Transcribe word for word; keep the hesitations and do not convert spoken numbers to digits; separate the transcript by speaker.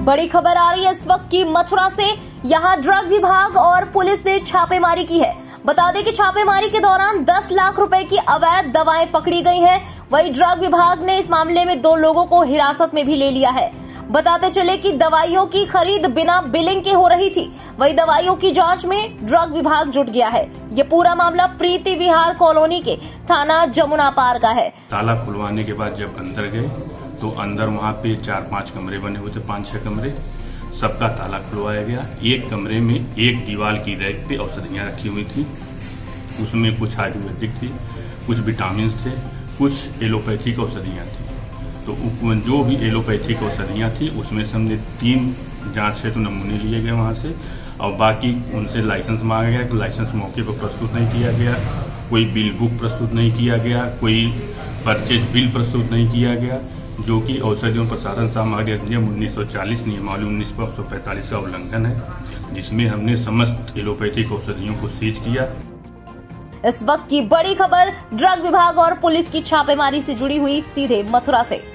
Speaker 1: बड़ी खबर आ रही है इस वक्त की मथुरा से। यहाँ ड्रग विभाग और पुलिस ने छापेमारी की है। बता दें कि छापेमारी के दौरान दस लाख रुपए की अवैध दवाएं पकड़ी गई हैं। वहीं ड्रग विभाग ने इस मामले में दो लोगों को हिरासत में भी ले लिया है। बताते चले कि दवाइयों की खरीद बिना बिलिंग के हो रही थी। वहीं दवाइयों की जांच में ड्रग विभाग जुट गया है। ये पूरा मामला प्रीति विहार कॉलोनी के थाना जमुना पार का है।
Speaker 2: ताला खुलवाने के बाद जब अंदर गए तो अंदर वहाँ पे चार पांच कमरे बने हुए थे, पांच छह कमरे, सबका ताला खुलवाया गया। एक कमरे में एक दीवार की रैक पे औषधियाँ रखी हुई थी। उसमें कुछ आयुर्वेदिक थी, कुछ विटामिन थे, कुछ एलोपैथिक औषधियाँ थी। तो जो भी एलोपैथिक औषधियाँ थी उसमें से हमने तीन जांच से तो नमूने लिए गए वहाँ से, और बाकी उनसे लाइसेंस मांगा गया कि लाइसेंस मौके पर प्रस्तुत नहीं किया गया, कोई बिल बुक प्रस्तुत नहीं किया गया, कोई परचेज बिल प्रस्तुत नहीं किया गया, जो कि औषधियों प्रसारण सामग्री अधिनियम उन्नीस सौ चालीस नियमावली उन्नीस सौ पैंतालीस का उल्लंघन है, जिसमें हमने समस्त एलोपैथिक औषधियों को सीज किया।
Speaker 1: इस वक्त की बड़ी खबर ड्रग विभाग और पुलिस की छापेमारी से जुड़ी हुई सीधे मथुरा से।